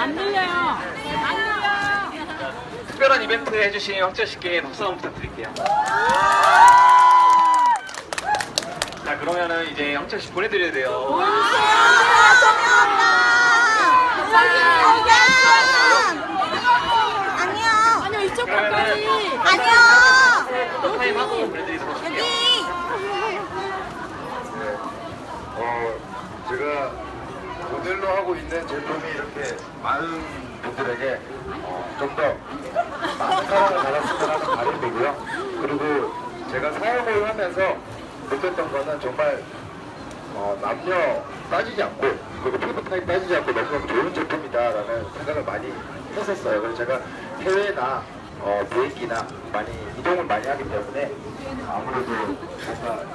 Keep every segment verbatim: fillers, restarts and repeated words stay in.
안 들려요. 안 들려요. 특별한 이벤트 해주신 황철 씨께 박수 한번 부탁드릴게요. 자, 그러면은 이제 황철 씨 보내드려야 돼요. 보여주세요. 안녕. 아니요, 이쪽 가까이. 안녕. 포토타임 하고 보내드리도록 할게요. 여기. 어, 제가 모델로 하고 있는 제품이 이렇게 많은 분들에게 어, 좀 더 많은 사랑을 받았으면 하는 바람이고요. 그리고 제가 사용을 하면서 느꼈던 거는 정말 어, 남녀 따지지 않고 그리고 피부 타입 따지지 않고 너무너무 좋은 제품이다라는 생각을 많이 했었어요. 그래서 제가 해외나 어, 비행기나 많이 이동을 많이 하기 때문에 아무래도 뭔가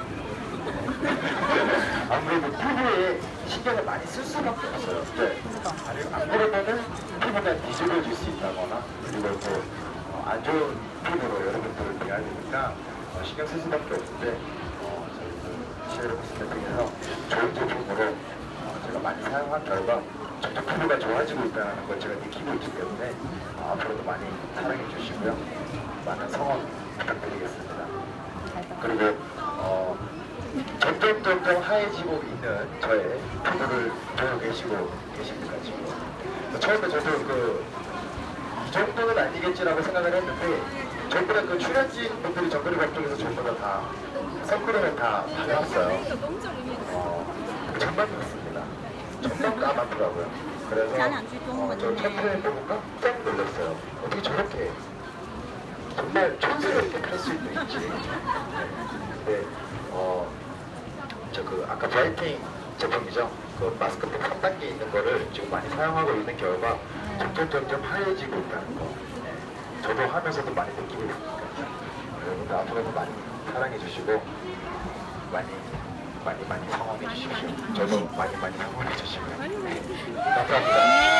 아무래도 피부에 신경을 많이 쓸 수밖에 없어요. 네. 안 그러면은 피부가 뒤집어질 수 있다거나 그리고 또 안 좋은 피부로 여러분들을 대해야 되니까 어, 신경 쓸 수밖에 없는데 어, 저희 시에로 코스메틱에서 좋은 제품으로 어, 제가 많이 사용한 결과 점점 피부가 좋아지고 있다는 걸 제가 느끼고 있기 때문에 어, 앞으로도 많이 사랑해 주시고요. 많은 성원 부탁드리겠습니다. 그리고 어, 점점 점점 하얘지고 있는 저의 피부를 보고 계시고 계십니다 지금. 처음에 저도 그 이 정도는 아니겠지라고 생각을 했는데 전부 다 그 출연진 분들이 정글이 각종에서 전부 다, 다 선크림을 다 발랐어요. 어, 정말 그렇습니다. 정말 까맣더라고요. 그래서 어, 저 캠페인 보고 깜짝 놀랐어요. 어떻게 저렇게 정말 촌스럽게 할 수 있는지. 근데 어, 저 그 아까 브라이팅 제품이죠. 그 마스크팩 삼 단계 있는 거를 지금 많이 사용하고 있는 결과 점점 점점 하얘지고 있다는 거. 네. 저도 하면서도 많이 느끼고 있으니까 여러분들 앞으로도 많이 사랑해 주시고 많이 많이 많이 성원해 주십시오. 저도 많이 많이 성원해 주시고요. 네. 감사합니다.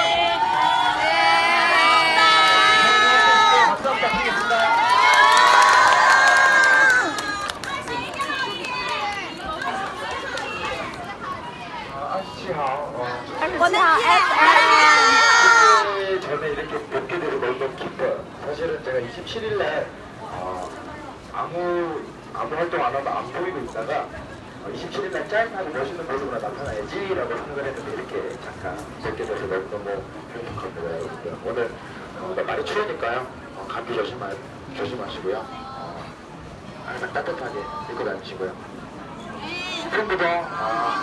박수 부탁드리겠습니다. 我们 에프엠. 그때 전에 이렇게 뵙게 되고 너무 기뻐요. 사실은 제가 이십칠 일 날 어, 아무 아무 활동 안 하고 안 보이고 있다가 어, 이십칠 일 날 짠하고 멋있는 모습으로 나타나야지라고 생각을 했는데 이렇게 잠깐 뵙게 돼서 너무너무 행복합니다. 여러분들. 오늘 어, 많이 추우니까요. 어, 감기 조심하, 조심하시고요. 어, 항상 따뜻하게 입고 다니시고요. 풍부동. 아,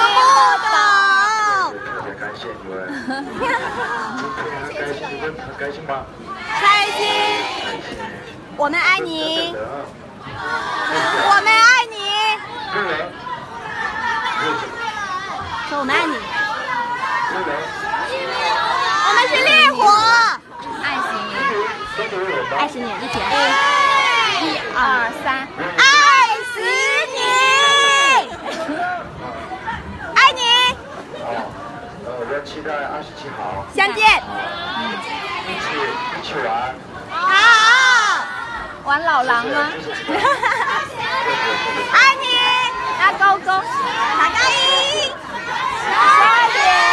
特别感谢你们，今天很开心，你们很开心吗？ 开心。 开心。 我们爱你。我们爱你。 对人。 说我们爱你。 对人。 我们是烈火。 爱死你， 爱死你，一起。 一二三， 爱死你。爱你。 呃，我期待二十七号相见。 一起一起玩。 好。 玩老狼吗？ 爱你。 拉勾勾， 打高一。 快点。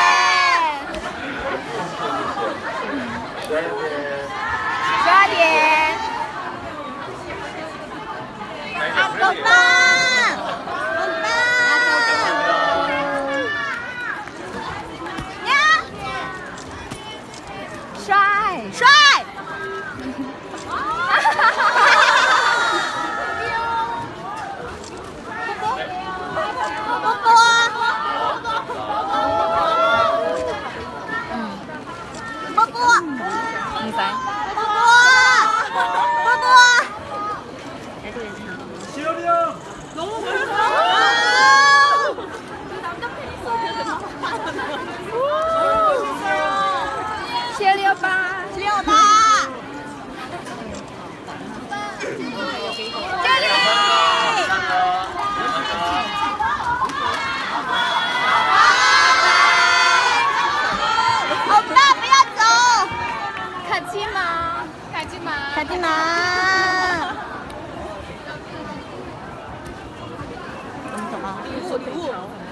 抓点！好棒！好棒！呀！ 帅帅！波波！波波！ 明白。 시연이 형! 너무 남자 팬 있어. 七六八， 六八，这里。欧巴，不要走。 客气吗？客气吗？ 客气吗？ 礼物礼物。